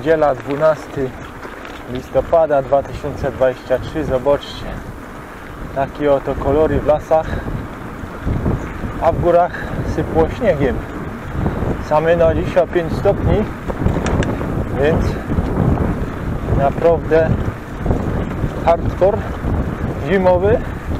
Niedziela 12 listopada 2023. Zobaczcie, takie oto kolory w lasach, a w górach sypło śniegiem. Same na dzisiaj 5 stopni, więc naprawdę hardcore zimowy.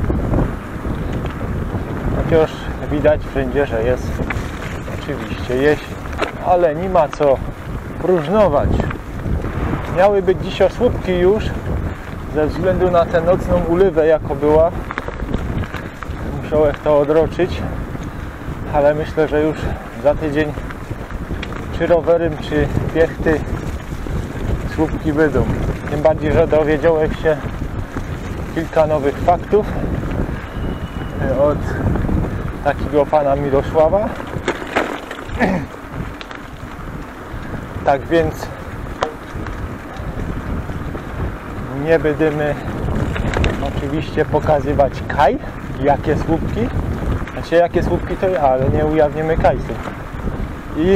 Chociaż widać wszędzie, że jest oczywiście jesień, ale nie ma co próżnować. Miały być dzisiaj słupki już, ze względu na tę nocną ulewę, jaka była. Musiałem to odroczyć, ale myślę, że już za tydzień czy rowerem, czy piechty słupki będą. Tym bardziej, że dowiedziałem się kilka nowych faktów od takiego pana Mirosława. Tak więc nie będziemy oczywiście pokazywać kaj, jakie słupki, znaczy jakie słupki to jest, ale nie ujawnimy kajsów i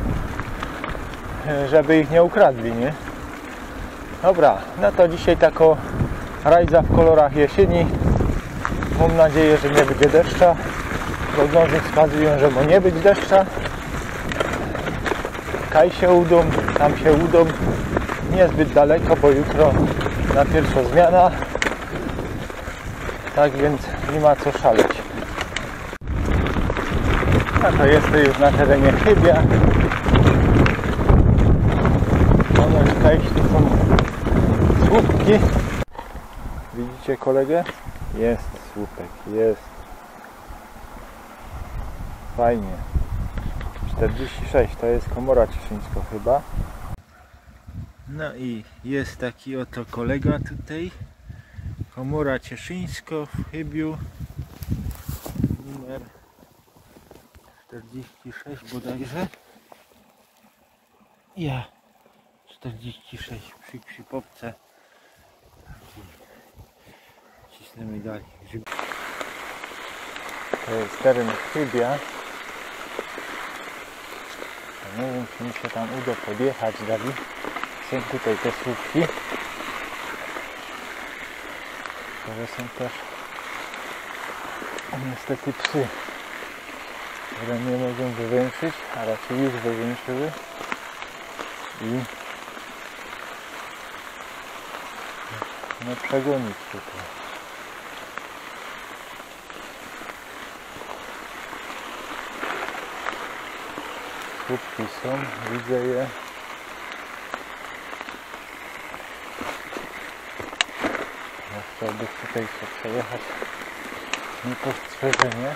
żeby ich nie ukradli, nie? Dobra, no to dzisiaj tako rajza w kolorach jesieni. Mam nadzieję, że nie będzie deszcza. Prognozy wskazują, że ma nie być deszcza. Kaj się udą, tam się udą. Niezbyt daleko, bo jutro na pierwsza zmiana. Tak więc nie ma co szaleć. A to jest już na terenie Chybia. Ponoć kajści są słupki. Widzicie kolegę? Jest słupek, jest. Fajnie. 46 to jest Komora Cieszyńska chyba. No i jest taki oto kolega tutaj. Komora Cieszyńska w Chybiu. Numer 46 bodajże. Ja 46 przy Krzypowce. Cisnemy dalej. To jest teren Chybia. Nie wiem, czy mi się tam uda podjechać dalej. Są tutaj te słupki. To są też niestety psy, które nie mogą wywęszyć, a raczej już wywęszyły i no przegonić tutaj. Słupki są, widzę je. Ja chciałbym tutaj się przejechać niepostrzeżenie.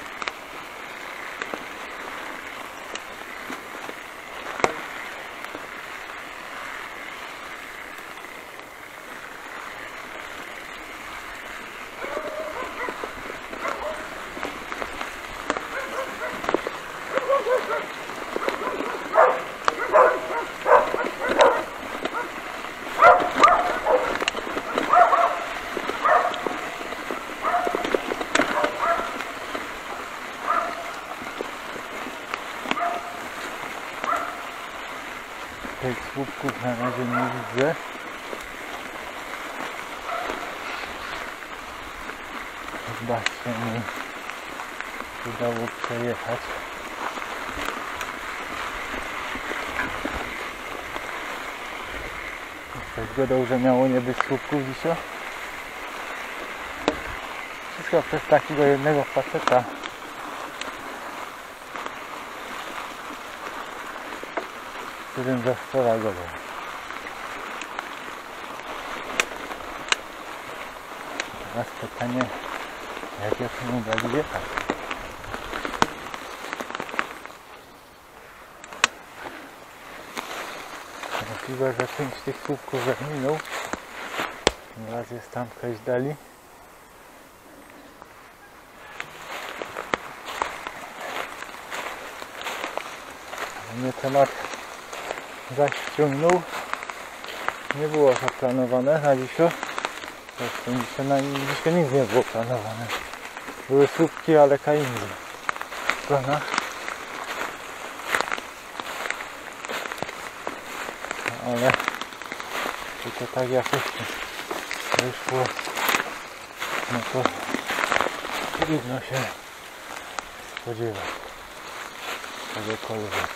Tych słupków na razie nie widzę. Chyba się mi udało przejechać. Ktoś gadał, że miało nie być słupków dzisiaj. Wszystko przez takiego jednego faceta. Którym za wczoraj gadał. Teraz pytanie, jak ja się udali jechać. Możliwe, że część tych słupków zaminął. Raz jest tam ktoś dali. Mnie temat zaś ściągnął. Nie było to planowane na dzisiaj. Zresztą dzisiaj nic nie było planowane. Były słupki, ale kainzy w planach. ale czy to tak jakoś wyszło, no to trudno się spodziewać czegokolwiek.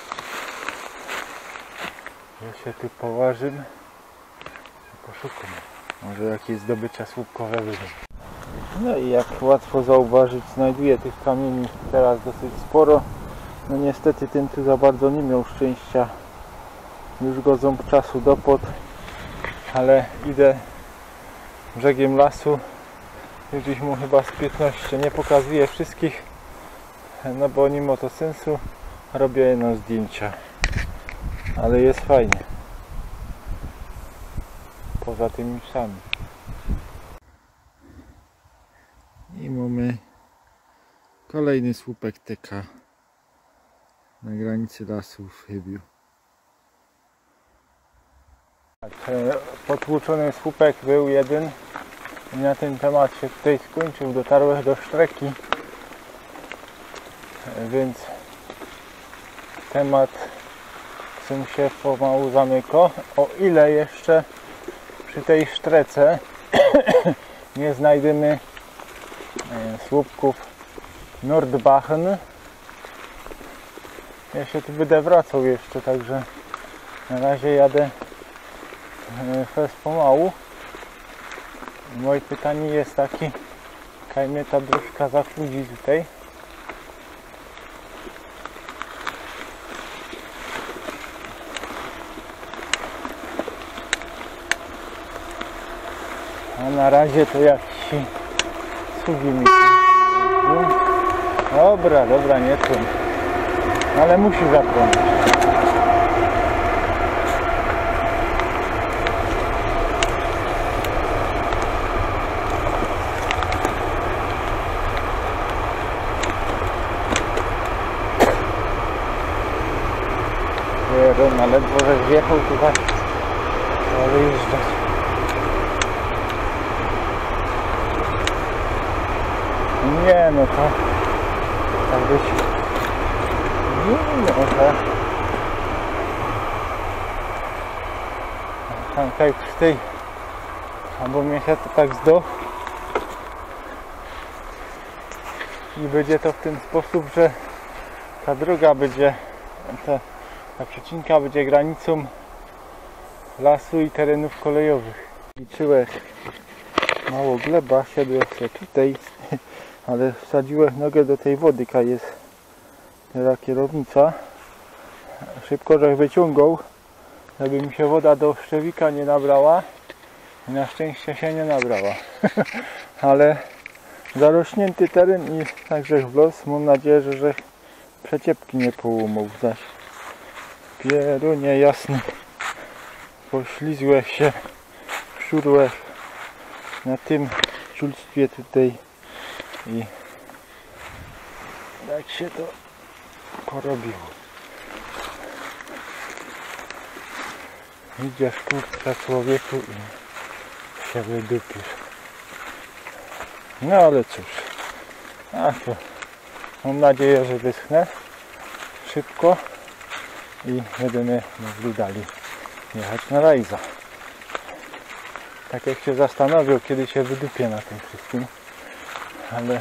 Ja się tu położymy i poszukam. Może jakieś zdobycia słupkowe wyjdą. No i jak łatwo zauważyć, znajduję tych kamieni teraz dosyć sporo. No niestety ten tu za bardzo nie miał szczęścia. Już go ząb czasu dopod, ale idę brzegiem lasu. Gdzieś mu chyba z 15. Nie pokazuję wszystkich, no bo nie ma to sensu. Robię jedno zdjęcia, ale jest fajnie. Poza tymi psami. I mamy kolejny słupek TK na granicy lasu w Chybiu. Potłuczony słupek był jeden i na ten temat się tutaj skończył. Dotarłem do Sztreki, więc temat się pomału zamyka. O ile jeszcze przy tej Sztrece nie znajdziemy słupków Nordbachen. Ja się tu będę wracał jeszcze, także na razie jadę fest pomału. Moje pytanie jest takie, kaj mnie ta dróżka zachudzi tutaj. A na razie to jakiś sługi mi. Dobra, nie tłum. Ale musi zapłonąć. Rona, ledwo że wjechał tutaj, ale jeżdżać. Nie no to tak być nie może. Tam tak przy tej, albo mnie się to tak zdo i będzie to w ten sposób, że ta droga będzie, ta przecinka będzie granicą lasu i terenów kolejowych. Liczyłem mało gleba, siadłem się tutaj, ale wsadziłem nogę do tej wody, jaka jest teraz kierownica. Szybko żech wyciągał, żeby mi się woda do szczewika nie nabrała. I na szczęście się nie nabrała. Ale zarośnięty teren i także w los. Mam nadzieję, że przeciepki nie połumał zaś. Pierunie jasny. Poślizłeś się, wsiurłeś na tym czulstwie tutaj i jak się to porobiło. Idziesz kurczę człowieku i się wydupisz. No ale cóż, a to mam nadzieję, że wyschnę szybko i będziemy mogli dalej jechać na rajza. Tak jak się zastanawiał, kiedy się wydupię na tym wszystkim, ale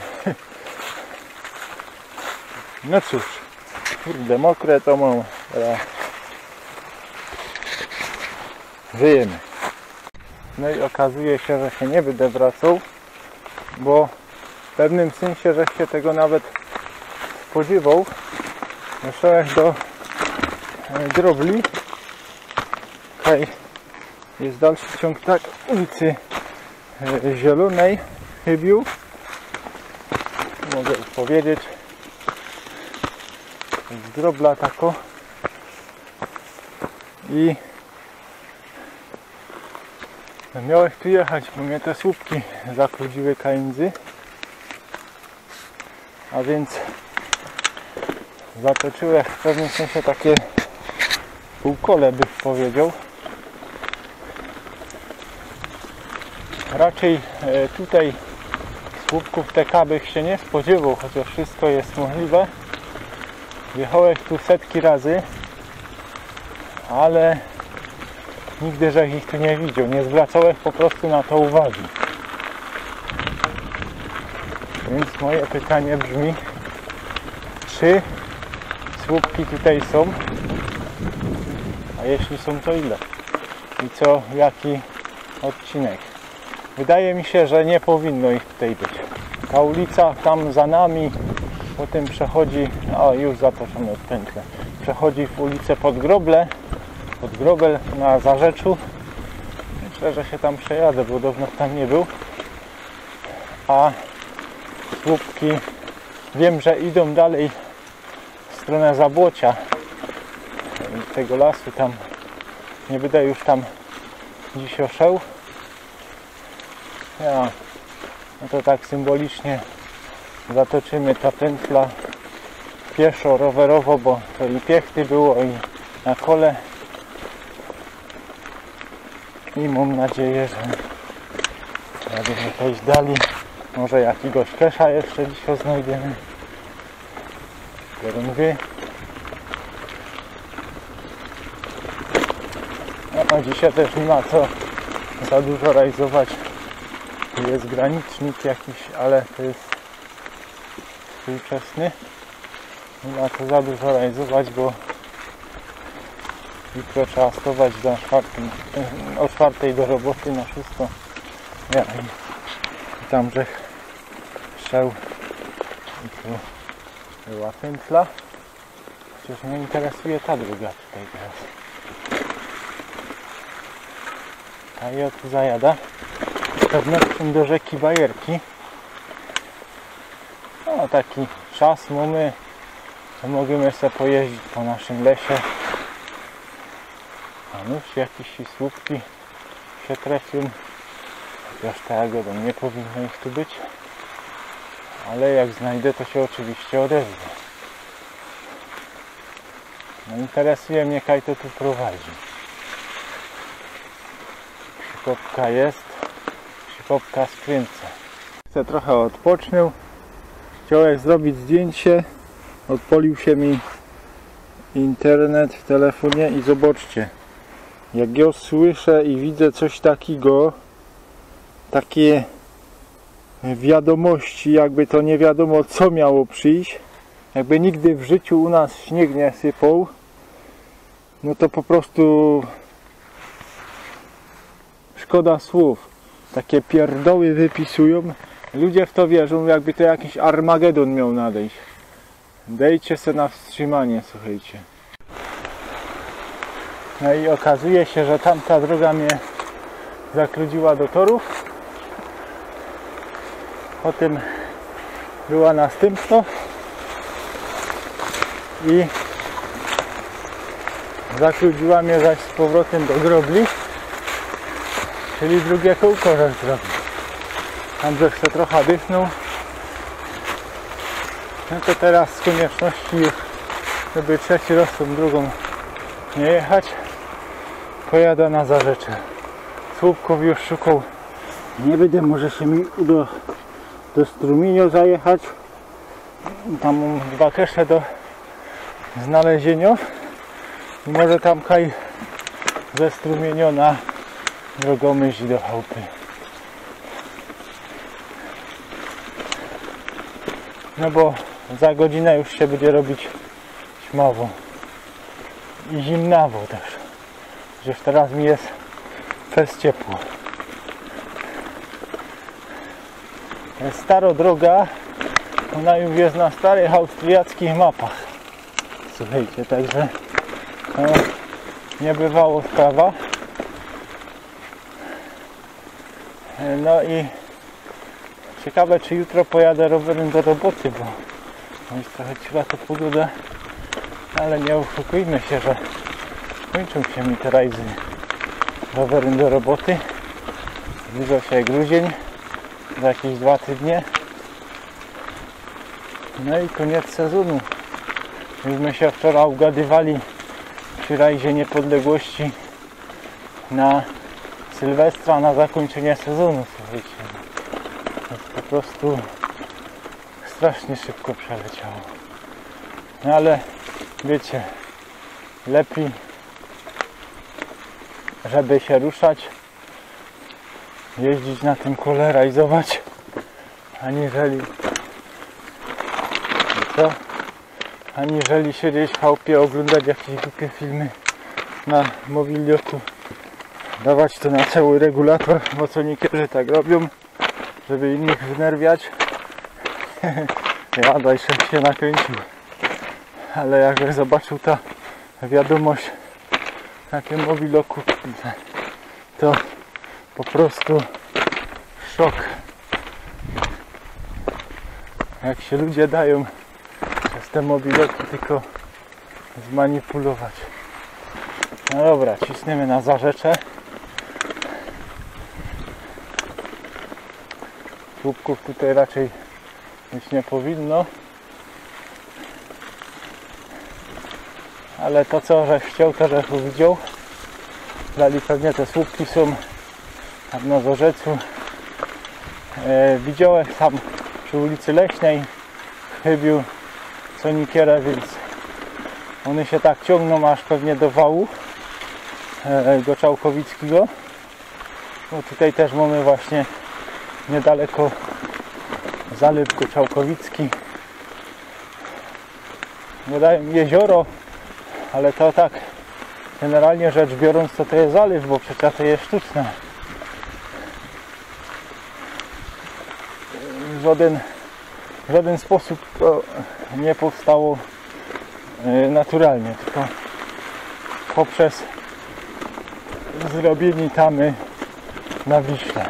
no cóż, kurde, mokre to mam, żyjemy. No i okazuje się, że się nie będę wracał, bo w pewnym sensie, że się tego nawet spodziewał. Doszedłem do drobli. Tutaj jest dalszy ciąg tak ulicy Zielonej w Chybiu. Mogę powiedzieć, drobla tako i miałeś tu jechać, bo mnie te słupki zakludziły kajędzy, a więc zatoczyłem w pewnym sensie takie półkole, bych powiedział. Raczej tutaj słupków TK bych się nie spodziewał, chociaż wszystko jest możliwe. Jechałem tu setki razy, ale nigdy żeś ich tu nie widział, nie zwracałeś po prostu na to uwagi. Więc moje pytanie brzmi, czy słupki tutaj są, a jeśli są, to ile? I co, jaki odcinek? Wydaje mi się, że nie powinno ich tutaj być. Ta ulica tam za nami, potem przechodzi, o już zatoczone od pętle, przechodzi w ulicę pod Grobel na Zarzeczu. Myślę, że się tam przejadę, bo dawno tam nie był. A słupki wiem, że idą dalej w stronę Zabłocia, tego lasu tam. Nie będę już tam dziś oszedł. No to tak symbolicznie zatoczymy ta pętla pieszo, rowerowo, bo to i piechty było, i na kole. I mam nadzieję, że będziemy przejść dalej. Może jakiegoś kesza jeszcze dzisiaj znajdziemy. Kierunki. No, dzisiaj też nie ma co za dużo rajzować. Tu jest granicznik jakiś, ale to jest współczesny. Nie ma co za dużo rajzować, bo jutro trzeba stawać o 4 do roboty na 6. Ja i tam brzeg strzał i tu była pętla. Chociaż mnie interesuje ta druga tutaj teraz. A ja tu zajada z pewnością do rzeki Bajerki. No taki czas mamy, że możemy sobie pojeździć po naszym lesie. A nuż jakieś słupki się trafią. Chociaż tego nie powinno ich tu być. Ale jak znajdę, to się oczywiście odezwę. No interesuje mnie, kaj to tu prowadzi. Przykopka jest. Przykopka skręca. Chcę trochę odpocznął. Chciałem zrobić zdjęcie. Odpalił się mi internet w telefonie i zobaczcie. Jak ja słyszę i widzę coś takiego, takie wiadomości, jakby to nie wiadomo co miało przyjść, jakby nigdy w życiu u nas śnieg nie sypał, no to po prostu szkoda słów. Takie pierdoły wypisują, ludzie w to wierzą, jakby to jakiś Armagedon miał nadejść. Dejcie se na wstrzymanie, słuchajcie. No i okazuje się, że tamta droga mnie zakludziła do torów. Potem była następna i zakludziła mnie zaś z powrotem do Grobli, czyli drugie kółko żeś zrobił. Tam żeś się trochę dychnął. No to teraz z konieczności już, żeby trzeci raz tą drugą nie jechać, pojadę na Zarzecze. Słupków już szukał nie będę, może się mi uda do Strumienia zajechać. Tam mam 2 kesze do znalezienia i może tam kaj ze Strumienia na Drogomyśl do chałupy. No bo za godzinę już się będzie robić ćmawo i zimnawo też, że teraz mi jest przez ciepło. Jest stara droga, ona już jest na starych austriackich mapach. Słuchajcie, także no, nie bywało sprawa. No i ciekawe, czy jutro pojadę rowerem do roboty, bo jest trochę ciepła to pogoda, ale nie oszukujmy się, że kończą się mi te rajdy rowerem do roboty. Zbliża się grudzień, za jakieś 2 tygodnie. No i koniec sezonu. Myśmy się wczoraj ugadywali przy rajdzie Niepodległości na Sylwestra, na zakończenie sezonu. Słuchajcie, to po prostu strasznie szybko przeleciało. No ale wiecie, lepiej żeby się ruszać, jeździć na tym kolerajzować, aniżeli siedzieć w chałupie, oglądać jakieś głupie filmy na mobilioku, dawać to na cały regulator, bo co niektórzy tak robią, żeby innych wnerwiać. Ja dajże się nakręcił, ale jak zobaczył ta wiadomość na tym mobiloku, to po prostu szok. Jak się ludzie dają przez te mobiloki tylko zmanipulować. No dobra, cisniemy na Zarzecze. Słupków tutaj raczej być nie powinno. Ale to co żeś chciał, to żeś widział. Dali pewnie te słupki są na Zarzecu. Widziałem tam przy ulicy Leśnej w Chybiu Sonikierę, więc one się tak ciągną aż pewnie do wału Goczałkowickiego. No tutaj też mamy właśnie niedaleko zalew Goczałkowicki. Wydaje jezioro, ale to tak generalnie rzecz biorąc to jest zalew, bo przecież to jest sztuczne. W żaden sposób to nie powstało naturalnie, tylko poprzez zrobienie tamy na Wiśle.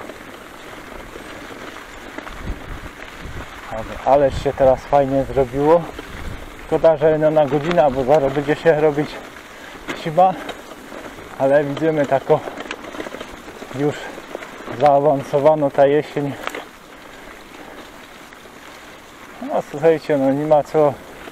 Ależ się teraz fajnie zrobiło. Szkoda, że no na godzinę, bo zaraz będzie się robić zima, ale widzimy tako już zaawansowano ta jesień. No słuchajcie, no nie ma co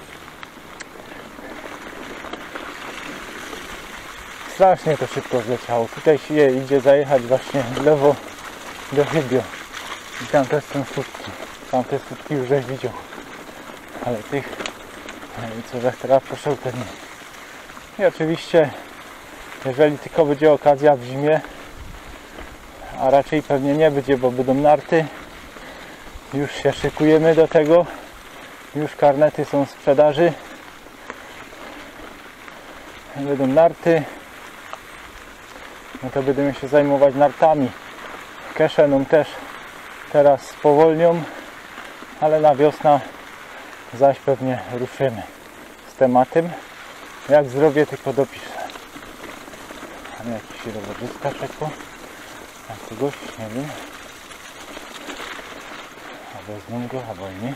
strasznie to szybko zleciało. Tutaj się idzie zajechać właśnie w lewo do Chybio i tam też są słupki. Tamte słupki już żeś widział, ale tych co żeś teraz poszedł, to nie. I oczywiście jeżeli tylko będzie okazja w zimie, a raczej pewnie nie będzie, bo będą narty, już się szykujemy do tego, już karnety są w sprzedaży, będą narty, no to będziemy się zajmować nartami. Keszeną też teraz spowolnią, ale na wiosnę zaś pewnie ruszymy z tematem. Jak zrobię, tylko dopiszę. Mam jakiś rowerzysta czekał na kogoś, nie wiem. A wezmę go, albo nie.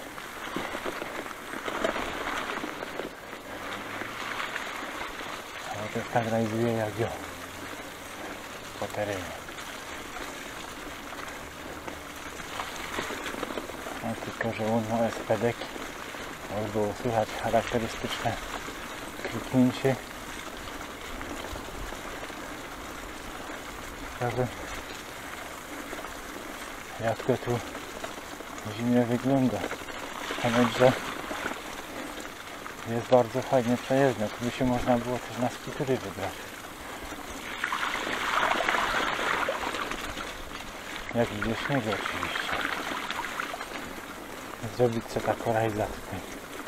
Ale też tak realizuje jak ja po terenie. A tylko, że on ma SPD-ki. Już było słychać charakterystyczne kliknięcie. Ciekawe, jak to tu w zimie wygląda. Ponoć, że jest bardzo fajnie przejezdne. Tu by się można było też na skutery wybrać. Jak gdzie śniegu oczywiście. Zrobić sobie taką rajda tutaj.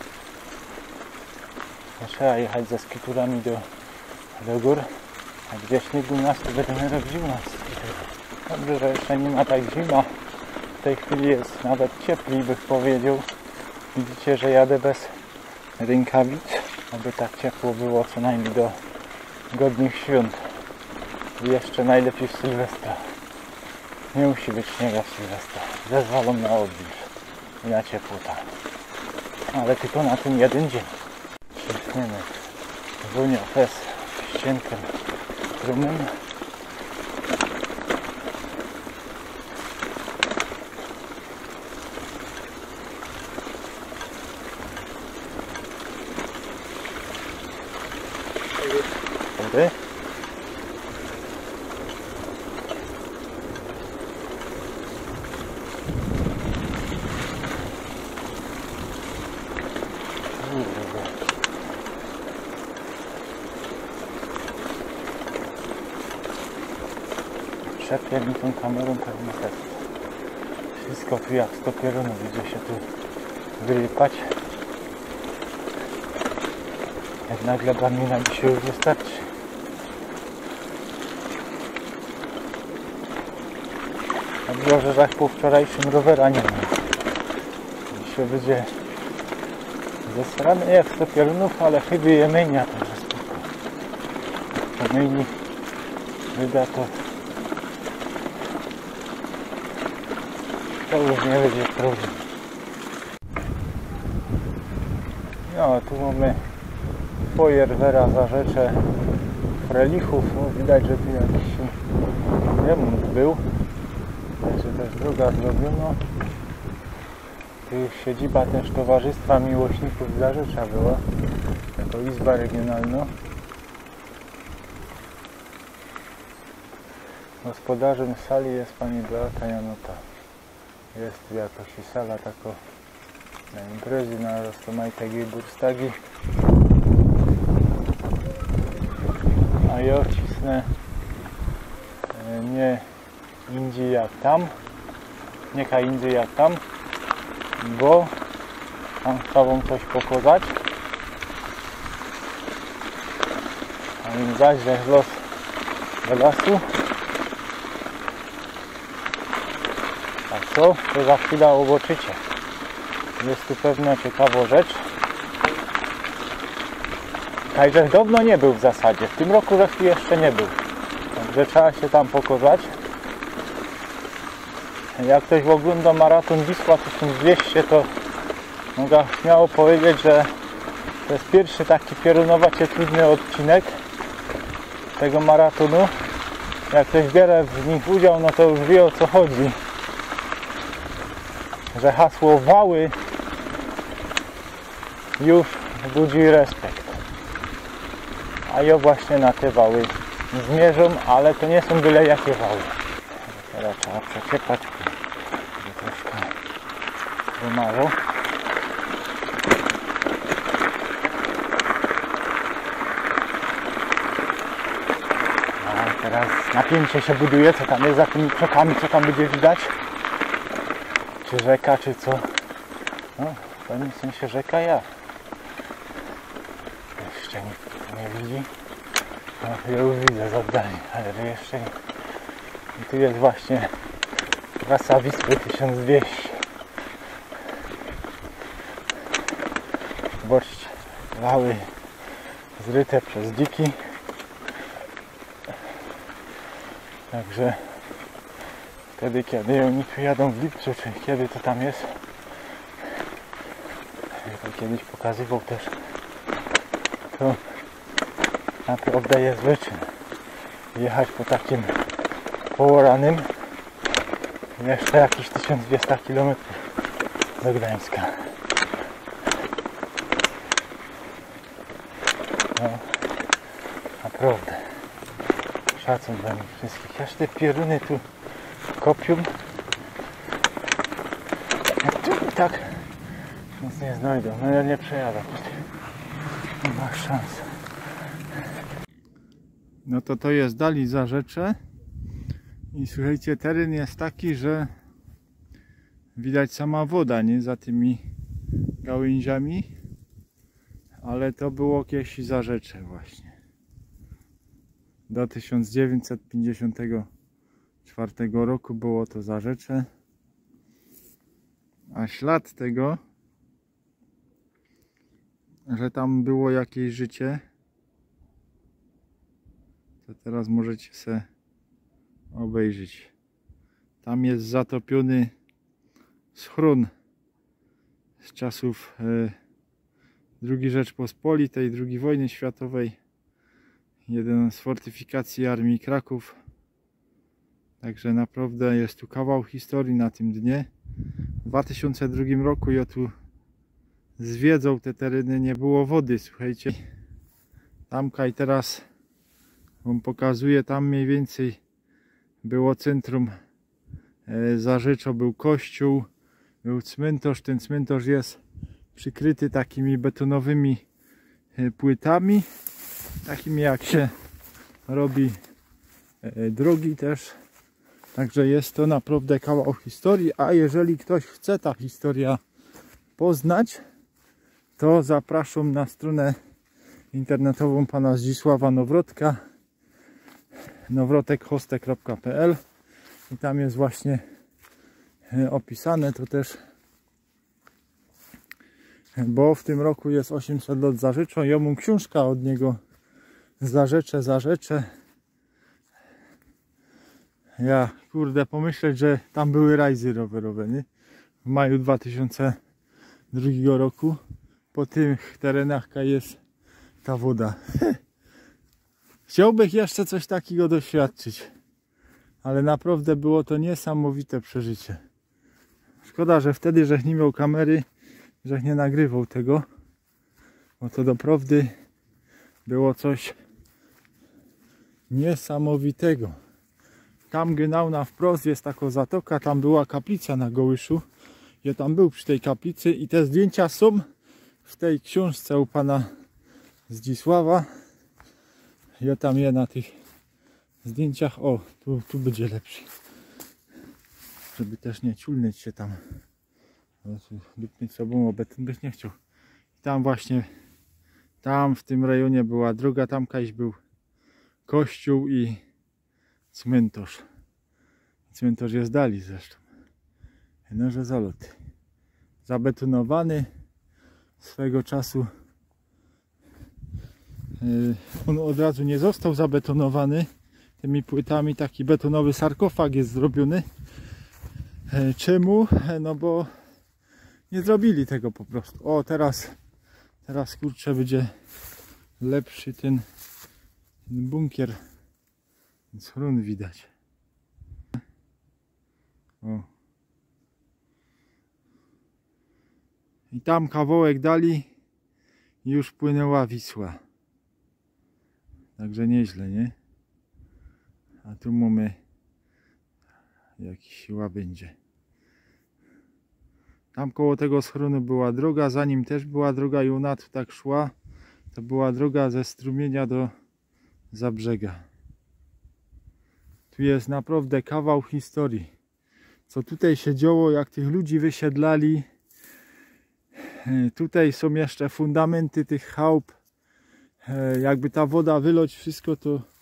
Trzeba jechać ze skiturami do gór, a gdzie śniegu u nas to będziemy robić u nas. Dobrze, że jeszcze nie ma tak zima. W tej chwili jest nawet cieplej, bych powiedział. Widzicie, że jadę bez rękawic, aby tak ciepło było co najmniej do godnych świąt. I jeszcze najlepiej w Sylwestra. Nie musi być śniega w Sylwestra. Zezwolą na odwilż i na ciepłota. Ale tylko na ten jeden dzień. Przypniemy Wunia Fes ścienkiem strumem. Dobry. przyczepię mi tą kamerą pewnie też. Wszystko tu jak 100 piorunów idzie się tu wyrypać. Jak nagle dla mnie na dzisiaj już wystarczy. Dobrze, że tak po wczorajszym rowera nie ma. Dzisiaj będzie zesrany jak 100 piorunów, ale chyba je myjnia to jest spoko. To myjni wyda to już nie będzie problem. No tu mamy Feuerwehra Zarzecze Frelichów. No, widać, że tu jakiś remont był. Także też droga zrobiono. Tu już siedziba też Towarzystwa Miłośników Zarzecza była. Jako izba regionalna. Gospodarzem sali jest pani Beata Janota. Jest tu jakoś i sala taka na imprezy, na roztomajtegi burstagi. A ja wcisnę nie indziej jak tam, niechaj indziej jak tam, bo tam chcę wam coś pokazać. A im zaś los do lasu. A co? To za chwilę zobaczycie. Jest tu pewna ciekawa rzecz. Także dawno nie był w zasadzie. W tym roku żeś tu jeszcze nie był. Także trzeba się tam pokazać. Jak ktoś ogląda maraton Wisła 1200, to mogę śmiało powiedzieć, że to jest pierwszy taki piorunowacie trudny odcinek tego maratonu. Jak ktoś bierze w nich udział, no to już wie, o co chodzi. Że hasło wały już budzi respekt. A ja właśnie na te wały zmierzam, ale to nie są byle jakie wały. Teraz trzeba przeciepać, żeby troszkę wymarło. A teraz napięcie się buduje, co tam jest za tymi krzakami, co tam będzie widać. Czy rzeka, czy co? No, w pewnym sensie rzeka ja. Jeszcze nikt nie widzi. No, ja już widzę z oddali, ale że jeszcze nie. I tu jest właśnie trasa Wisły 1200. Zobaczcie, wały zryte przez dziki. Także wtedy, kiedy oni tu jadą w lipcu, czy kiedy to tam jest, to kiedyś pokazywał też, to naprawdę jest wyczyn. Jechać po takim połoranym jeszcze jakieś 1200 km do Gdańska. No, naprawdę szacun dla nich wszystkich. Aż te pioruny tu kopium. Tu i tak nic nie znajdą. No ja nie przejadę. Nie ma szans. No to jest dali Zarzecze. I słuchajcie, teren jest taki, że widać sama woda, nie? Za tymi gałęziami. Ale to było kiedyś Zarzecze właśnie. Do 1954 roku było to Zarzecze. A ślad tego, że tam było jakieś życie, to teraz możecie se obejrzeć. Tam jest zatopiony schron z czasów II Rzeczpospolitej, II wojny światowej. Jeden z fortyfikacji Armii Kraków. Także naprawdę jest tu kawał historii na tym dnie. W 2002 roku ja tu zwiedzał te tereny, nie było wody, słuchajcie. Tamka i teraz wam pokazuję, tam mniej więcej było centrum Zarzecza, był kościół, był cmentarz. Ten cmentarz jest przykryty takimi betonowymi płytami, takimi jak się robi drogi też Także jest to naprawdę kawał historii, a jeżeli ktoś chce ta historia poznać, to zapraszam na stronę internetową pana Zdzisława Nowrotka, nowrotekhoste.pl, i tam jest właśnie opisane to też, bo w tym roku jest 800 lat Zarzecza. Ja mam książkę od niego Zarzecze. Ja kurde pomyśleć, że tam były rajzy rowerowe, nie? W maju 2002 roku po tych terenach jest ta woda. Chciałbym jeszcze coś takiego doświadczyć, ale naprawdę było to niesamowite przeżycie. Szkoda, że wtedy żech nie miał kamery, żech nie nagrywał tego, bo to doprawdy było coś niesamowitego. Tam genau na wprost jest taka zatoka, tam była kaplica na Gołyszu. Ja tam był przy tej kaplicy i te zdjęcia są w tej książce u pana Zdzisława. Ja tam je na tych zdjęciach. O, tu będzie lepszy. Żeby też nie ciulnąć się tam. Dupnąć sobą, bo beton byś nie chciał. Tam właśnie, tam w tym rejonie była droga, tam kiedyś był kościół i cmentarz. Cmentarz jest dali zresztą. No, że zaloty. Zabetonowany swego czasu. On od razu nie został zabetonowany tymi płytami. Taki betonowy sarkofag jest zrobiony. Czemu? No bo nie zrobili tego po prostu. O, teraz kurczę będzie lepszy ten bunkier. Schron widać. O. I tam kawałek dali i już płynęła Wisła. Także nieźle, nie? A tu mamy jakiś łabędzie. Tam koło tego schronu była droga, za nim też była droga i ona tu tak szła. To była droga ze strumienia do Zabrzega. Tu jest naprawdę kawał historii. Co tutaj się działo, jak tych ludzi wysiedlali. Tutaj są jeszcze fundamenty tych chałup. Jakby ta woda wylać wszystko,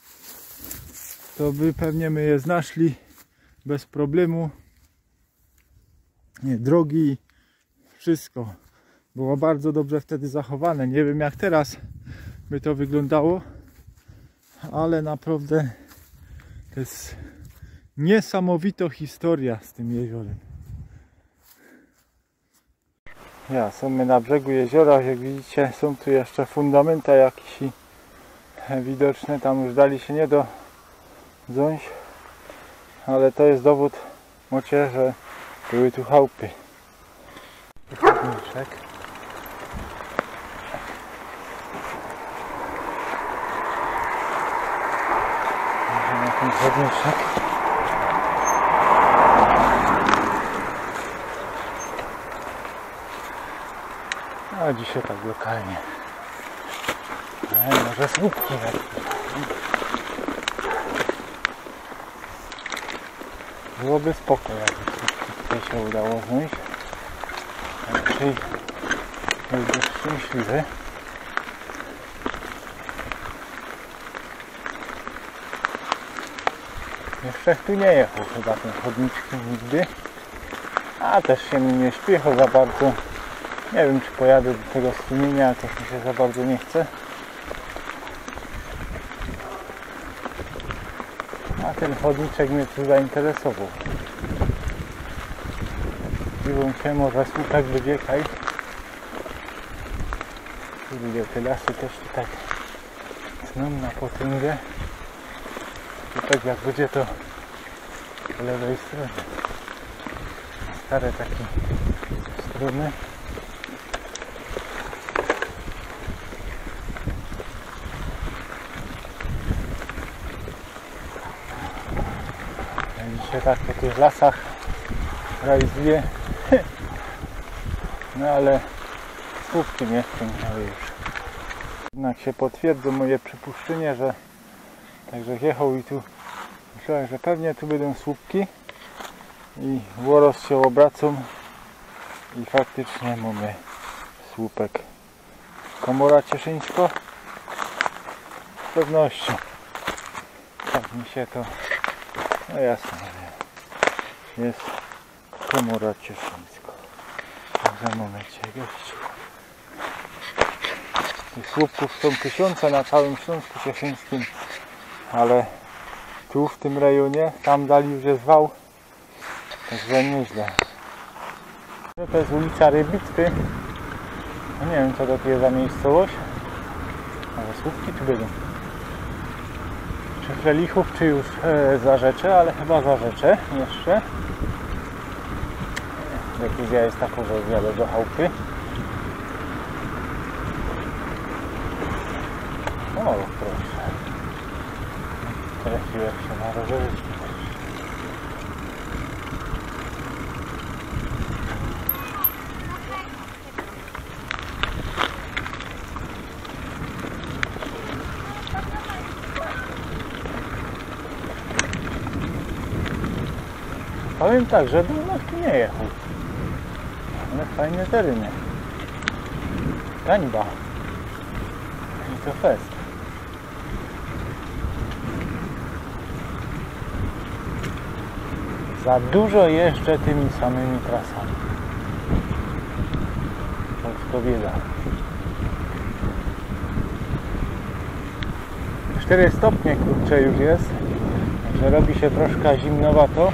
to by pewnie my je znaszli bez problemu. Nie, drogi, wszystko było bardzo dobrze wtedy zachowane. Nie wiem jak teraz by to wyglądało, ale naprawdę to jest niesamowita historia z tym jeziorem. Ja, są my na brzegu jeziora, jak widzicie są tu jeszcze fundamenta jakieś widoczne, tam już dali się nie dodząć, ale to jest dowód mocie, że były tu chałupy. Chodniczek. Na ten chodniczek. A dzisiaj tak lokalnie. Ale może słupki jakieś. Byłoby spoko, jakby tutaj się udało znaleźć. Raczej byłby szczęśliwy. Jeszcze tu nie jechał chyba ten chodniczkiem nigdy. A też się mi nie śpiecha za bardzo. Nie wiem czy pojadę do tego strumienia, jakoś mi się za bardzo nie chce. A ten chodniczek mnie tu zainteresował. Dziwą się, może słupek wybiegaj. Kurde, te lasy też tutaj tną na potęgę. Słupek jak będzie to po lewej stronie. Stare takie strony. Dzisiaj tak po tych lasach rajzuje. No ale słupki mnie wciągnęły już. Jednak się potwierdza moje przypuszczenie, że także jechał i tu myślałem, że pewnie tu będą słupki i włoros się obracą i faktycznie mamy słupek. Komora Cieszyńsko? Z pewnością. Tak mi się to... No jasne, jest Komora Cieszyńsko. Także momencie gościu. Tych słupków są tysiące na całym Śląsku Cieszyńskim, ale tu w tym rejonie, tam dali już jest wał, także nieźle. To jest ulica Rybicty. No nie wiem co to jest za miejscowość, ale słupki tu będą. Czy Frelichów, czy już Zarzecze, ale chyba Zarzecze jeszcze. Decyzja jest taka, że jadę do chałupy. O, proszę. Trafiłem się na rowerze. Powiem tak, że dawno tu nie jechał. Ale fajne tereny. Gańba. I to fest. Za dużo jeżdżę tymi samymi trasami. To bieda. 4 stopnie kurczę już jest. Także robi się troszkę zimnowato.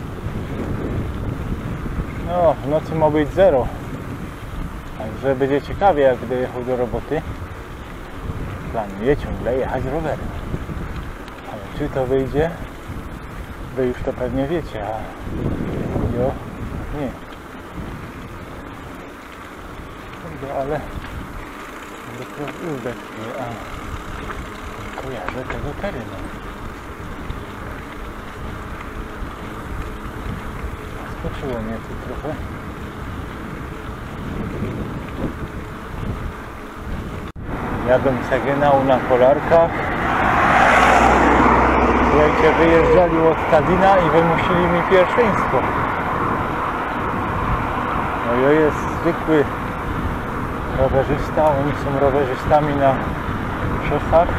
No, w nocy ma być 0. Także będzie ciekawie, jak będę jechał do roboty. Planuję ciągle jechać rowerem. Ale czy to wyjdzie? Wy już to pewnie wiecie, a jo, nie. Ale dopiero kojarzę tego terenu. Skoczyło mnie tu trochę. Jadę z Egenału na kolarkach. Słuchajcie, wyjeżdżali od Kadina i wymusili mi pierwszeństwo. No i jest zwykły rowerzysta, oni są rowerzystami na szosach.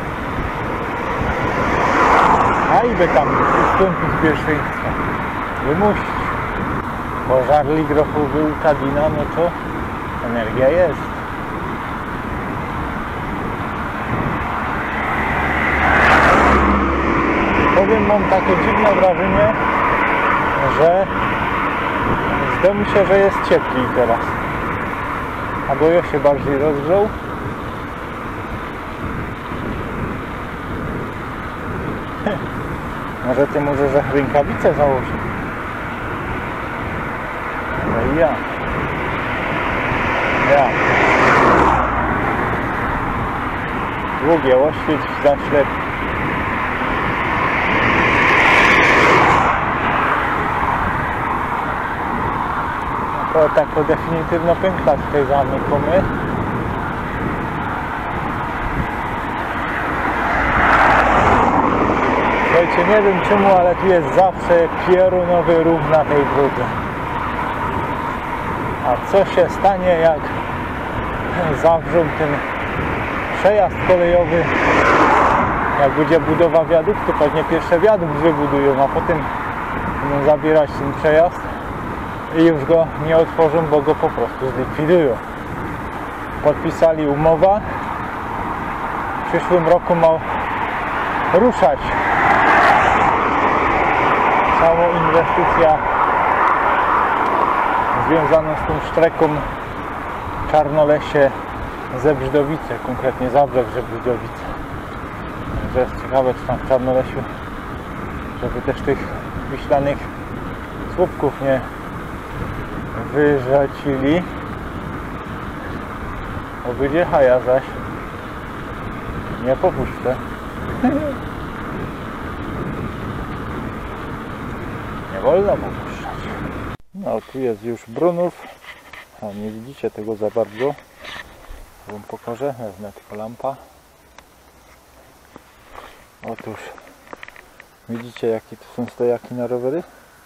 A iby tam ustąpić pierwszeństwa. Wymusić. Bo żarli grochowy u Kadina, no to energia jest. Powiem, mam takie dziwne wrażenie, że zdaje mi się, że jest cieplej teraz. Albo ja się bardziej rozgrzał. Może ty możesz rękawice założyć. No i ja. Długie oświeć za ślep. To tak definitywno pękla tutaj zamykamy. Słuchajcie, nie wiem czemu, ale tu jest zawsze piorunowy ruch na tej drodze. A co się stanie, jak zawrzą ten przejazd kolejowy, jak będzie budowa wiaduktu, pewnie pierwszy wiadukt wybudują, a potem będą zabierać ten przejazd i już go nie otworzą, bo go po prostu zlikwidują. Podpisali umowę, w przyszłym roku ma ruszać cała inwestycja związana z tą sztreką Czarnolesie-Zebrzydowice, konkretnie Zabrzeg-Zebrzydowice. Także jest ciekawe, czy tam w Czarnolesiu, żeby też tych wiślanych słupków nie wyrzucili. Bo będzie haja zaś. Nie popuszczę. Nie wolno popuszczać. No tu jest już Brunów. A nie widzicie tego za bardzo. Wam pokażę. Wezmę tylko lampa. Otóż Widzicie, jakie tu są stojaki na rowery?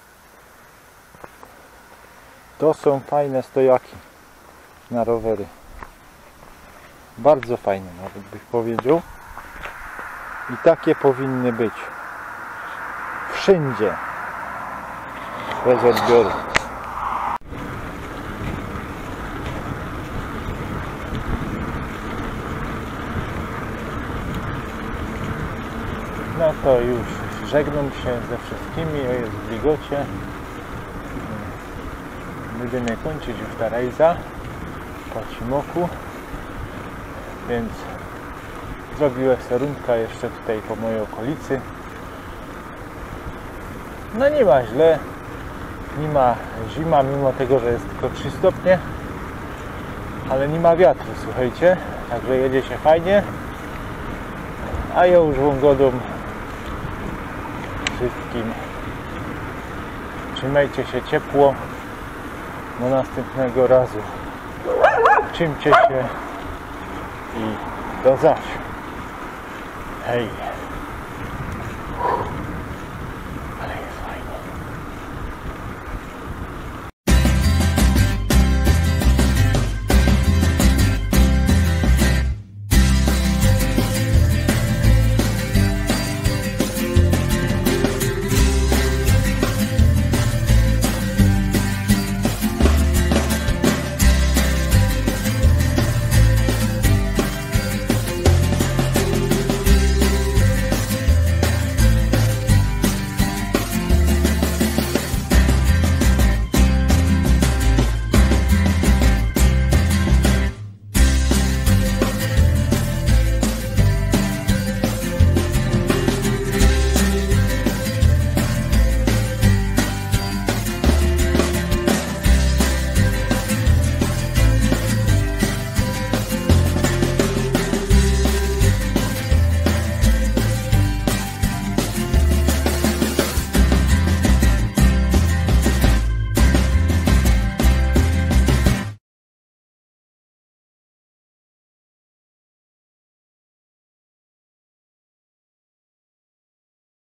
To są fajne stojaki na rowery. Bardzo fajne, nawet bych powiedział. I takie powinny być wszędzie, bez odbioru. No to już żegnam się ze wszystkimi, jest w wilgocie. Będziemy kończyć już ta rejza po Cimoku, więc zrobiłem serunka jeszcze tutaj po mojej okolicy. No nie ma źle, nie ma zima, mimo tego, że jest tylko 3 stopnie, ale nie ma wiatru, słuchajcie, także jedzie się fajnie. A ja już wam godam wszystkim, trzymajcie się ciepło, do następnego razu, trzymcie się i do zaś. Hej!